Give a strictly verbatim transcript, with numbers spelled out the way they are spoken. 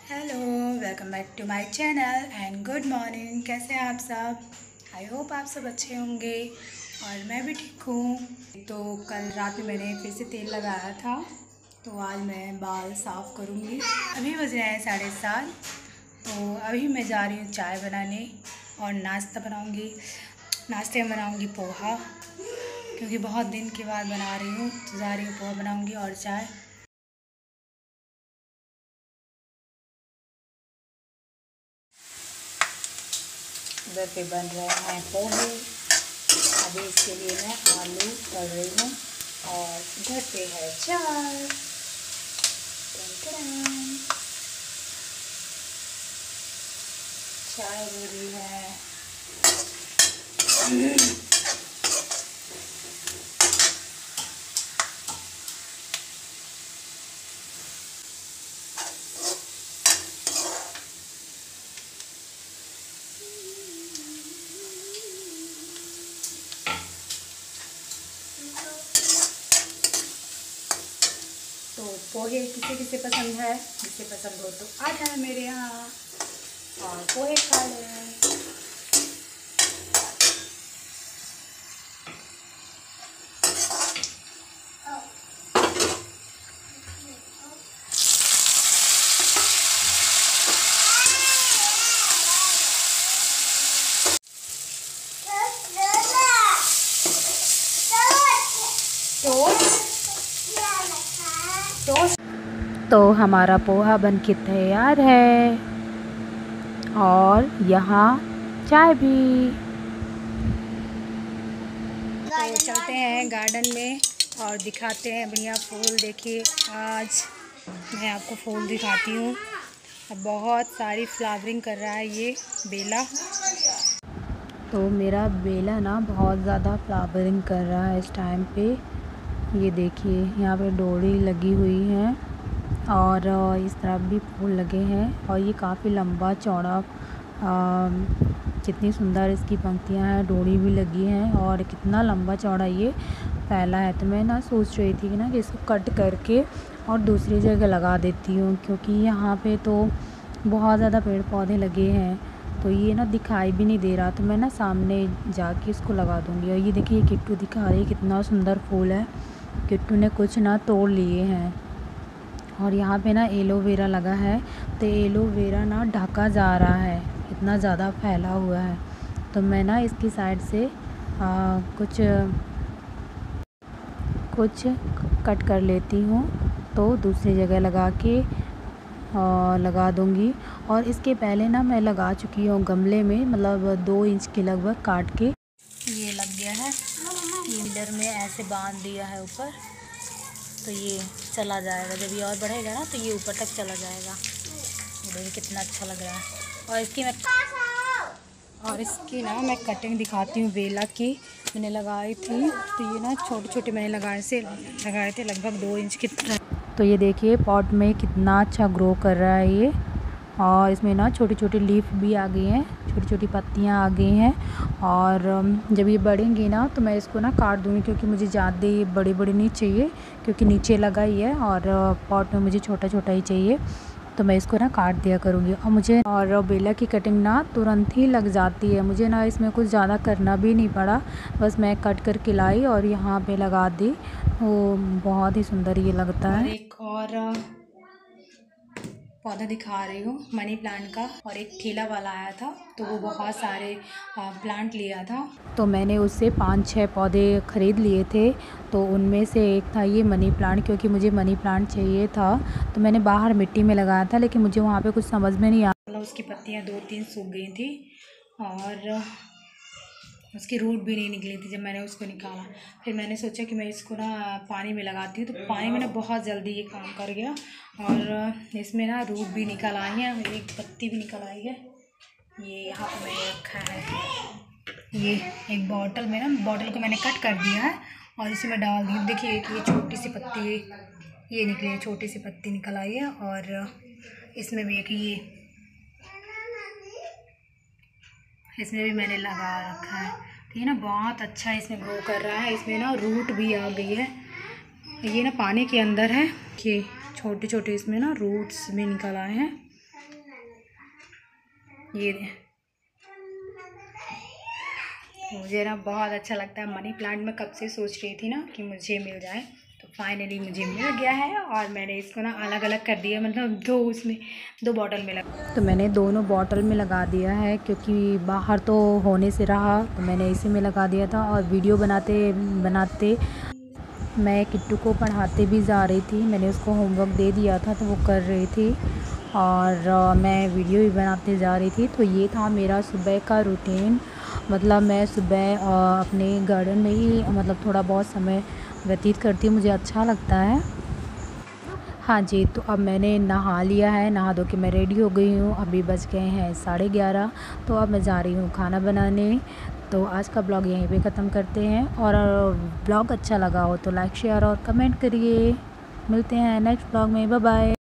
Hello, welcome back to my channel and good morning. कैसे हैं आप सब? आई होप आप सब अच्छे होंगे और मैं भी ठीक हूँ। तो कल रात में मैंने फिर से तेल लगाया था, तो आज मैं बाल साफ़ करूँगी। अभी बज रहे हैं साढ़े सात। तो अभी मैं जा रही हूँ चाय बनाने और नाश्ता बनाऊँगी। नाश्ते में बनाऊँगी पोहा, क्योंकि बहुत दिन के बाद बना रही हूँ, तो जा रही हूँ पोहा बनाऊँगी और चाय। इधर पे बन रहे हैं पोहे। अभी इसके लिए मैं आलू तल रही हूँ और इधर पे है चाय। चाय हो रही है। तो पोहे किसे किसे पसंद है, जिसे पसंद हो तो आ जाए मेरे यहाँ और पोहे खा लें। तो तो हमारा पोहा बन के तैयार है और यहाँ चाय भी। तो चलते हैं गार्डन में और दिखाते हैं बढ़िया फूल। देखिए, आज मैं आपको फूल दिखाती हूँ। अब बहुत सारी फ्लावरिंग कर रहा है ये बेला। तो मेरा बेला ना बहुत ज़्यादा फ्लावरिंग कर रहा है इस टाइम पे। ये देखिए, यहाँ पे डोरी लगी हुई है और इस तरफ भी फूल लगे हैं और ये काफ़ी लंबा चौड़ा, कितनी सुंदर इसकी पंक्तियाँ हैं, डोरी भी लगी हैं और कितना लंबा चौड़ा ये फैला है। तो मैं ना सोच रही थी कि ना कि इसको कट करके और दूसरी जगह लगा देती हूँ, क्योंकि यहाँ पे तो बहुत ज़्यादा पेड़ पौधे लगे हैं तो ये ना दिखाई भी नहीं दे रहा। तो मैं ना सामने जाके इसको लगा दूँगी। और ये देखिए, किट्टू दिखा रही है, कितना सुंदर फूल है। किट्टू ने कुछ ना तोड़ लिए हैं। और यहाँ पे ना एलोवेरा लगा है, तो एलोवेरा ना ढका जा रहा है, इतना ज़्यादा फैला हुआ है। तो मैं ना इसकी साइड से आ, कुछ कुछ कट कर लेती हूँ, तो दूसरी जगह लगा के आ, लगा दूँगी। और इसके पहले ना मैं लगा चुकी हूँ गमले में, मतलब दो इंच के लगभग काट के। ये लग गया है, मिलर में ऐसे बांध दिया है ऊपर, तो ये चला जाएगा। जब ये और बढ़ेगा ना तो ये ऊपर तक चला जाएगा। देखिए कितना अच्छा लग रहा है। और इसकी मैं और इसकी ना मैं कटिंग दिखाती हूँ बेला की। मैंने लगाई थी, तो ये ना छोटे छोटे मैंने लगाए से लगाए थे लगभग दो इंच के। तो ये देखिए पॉट में कितना अच्छा ग्रो कर रहा है ये। और इसमें ना छोटी छोटी लीफ भी आ गई हैं, छोटी छोटी पत्तियां आ गई हैं। और जब ये बढ़ेंगी ना तो मैं इसको ना काट दूँगी, क्योंकि मुझे ज़्यादा बड़ी बड़ी नहीं चाहिए, क्योंकि नीचे लगा ही है और पॉट में मुझे छोटा छोटा ही चाहिए। तो मैं इसको ना काट दिया करूँगी। और मुझे और बेला की कटिंग ना तुरंत ही लग जाती है, मुझे ना इसमें कुछ ज़्यादा करना भी नहीं पड़ा। बस मैं कट करके लाई और यहाँ पे लगा दी। वो बहुत ही सुंदर ये लगता है। और एक और पौधा दिखा रही हूँ मनी प्लांट का। और एक ठेला वाला आया था, तो वो बहुत सारे प्लांट लिया था, तो मैंने उससे पाँच छः पौधे ख़रीद लिए थे। तो उनमें से एक था ये मनी प्लांट, क्योंकि मुझे मनी प्लांट चाहिए था। तो मैंने बाहर मिट्टी में लगाया था, लेकिन मुझे वहाँ पे कुछ समझ में नहीं आया, मतलब उसकी पत्तियाँ दो तीन सूख गई थी और उसकी रूट भी नहीं निकली थी। जब मैंने उसको निकाला, फिर मैंने सोचा कि मैं इसको ना पानी में लगाती हूँ, तो पानी में ना बहुत जल्दी ये काम कर गया और इसमें ना रूट भी निकल आई है, एक पत्ती भी निकल आई है। ये यहाँ पर मैंने रखा है, ये एक बॉटल में ना, बॉटल को मैंने कट कर दिया है और इसी में डाल दी। देखिए एक ये छोटी सी पत्ती ये निकली है, छोटी सी पत्ती निकल आई है। और इसमें भी एक ये इसमें भी मैंने लगा रखा है। तो ये ना बहुत अच्छा इसमें ग्रो कर रहा है। इसमें ना रूट भी आ गई है। ये ना पानी के अंदर है कि छोटे छोटे इसमें ना रूट्स भी निकल आए हैं। ये मुझे ना बहुत अच्छा लगता है मनी प्लांट। मैं कब से सोच रही थी ना कि मुझे मिल जाए, तो फाइनली मुझे मिल गया है। और मैंने इसको ना अलग अलग कर दिया, मतलब दो उसमें दो बॉटल में लगा। तो मैंने दोनों बॉटल में लगा दिया है, क्योंकि बाहर तो होने से रहा, तो मैंने इसी में लगा दिया था। और वीडियो बनाते बनाते मैं किट्टू को पढ़ाते भी जा रही थी। मैंने उसको होमवर्क दे दिया था, तो वो कर रही थी और आ, मैं वीडियो भी बनाते जा रही थी। तो ये था मेरा सुबह का रूटीन। मतलब मैं सुबह आ, अपने गार्डन में ही मतलब थोड़ा बहुत समय व्यतीत करती हूँ, मुझे अच्छा लगता है। हाँ जी, तो अब मैंने नहा लिया है, नहा धो के मैं रेडी हो गई हूँ। अभी बज गए हैं साढ़े ग्यारह, तो अब मैं जा रही हूँ खाना बनाने। तो आज का ब्लॉग यहीं पे ख़त्म करते हैं। और ब्लॉग अच्छा लगा हो तो लाइक शेयर और कमेंट करिए। मिलते हैं नेक्स्ट ब्लॉग में, बाय बाय।